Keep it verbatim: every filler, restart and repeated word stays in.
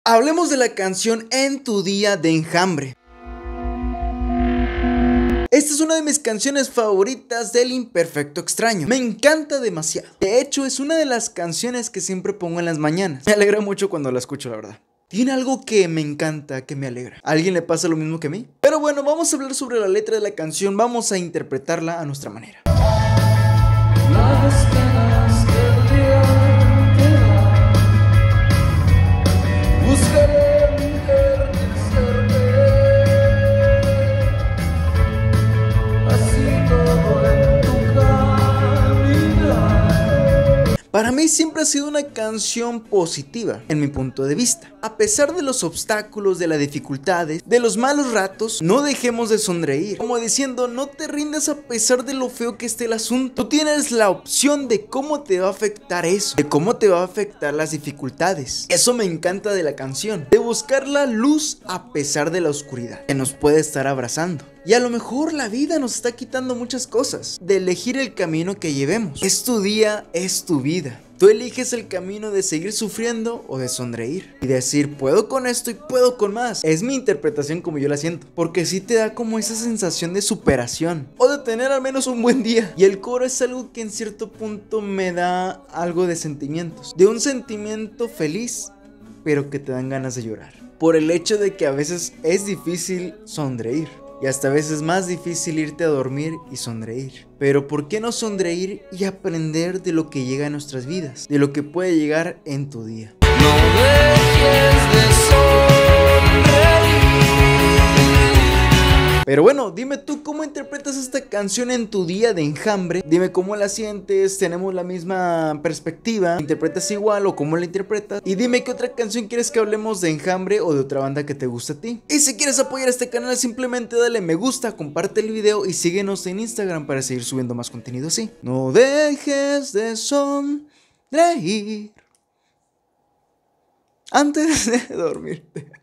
Hablemos de la canción En tu día de Enjambre. Esta es una de mis canciones favoritas del Imperfecto Extraño. Me encanta demasiado. De hecho, es una de las canciones que siempre pongo en las mañanas. Me alegra mucho cuando la escucho, la verdad. Tiene algo que me encanta, que me alegra. ¿A alguien le pasa lo mismo que a mí? Pero bueno, vamos a hablar sobre la letra de la canción. Vamos a interpretarla a nuestra manera. Las penas que el día te da, buscaré mi enternecerme, así todo en tu caminar. Para mí siempre ha sido una canción positiva, en mi punto de vista. A pesar de los obstáculos, de las dificultades, de los malos ratos, no dejemos de sonreír. Como diciendo, no te rindas a pesar de lo feo que esté el asunto. Tú tienes la opción de cómo te va a afectar eso, de cómo te va a afectar las dificultades. Eso me encanta de la canción, de buscar la luz a pesar de la oscuridad que nos puede estar abrazando. Y a lo mejor la vida nos está quitando muchas cosas, de elegir el camino que llevemos. Es tu día, es tu vida. Tú eliges el camino de seguir sufriendo o de sonreír y decir, puedo con esto y puedo con más. Es mi interpretación como yo la siento, porque sí te da como esa sensación de superación o de tener al menos un buen día. Y el coro es algo que en cierto punto me da algo de sentimientos, de un sentimiento feliz, pero que te dan ganas de llorar, por el hecho de que a veces es difícil sonreír. Y hasta a veces es más difícil irte a dormir y sonreír. Pero ¿por qué no sonreír y aprender de lo que llega a nuestras vidas? De lo que puede llegar en tu día. No dejes de sonreír. Pero bueno, dime tú cómo interpretas esta canción en tu día de enjambre. Dime cómo la sientes, tenemos la misma perspectiva, ¿interpretas igual o cómo la interpretas? Y dime qué otra canción quieres que hablemos de Enjambre o de otra banda que te guste a ti. Y si quieres apoyar este canal, simplemente dale me gusta, comparte el video y síguenos en Instagram para seguir subiendo más contenido así. No dejes de sonreír antes de dormirte.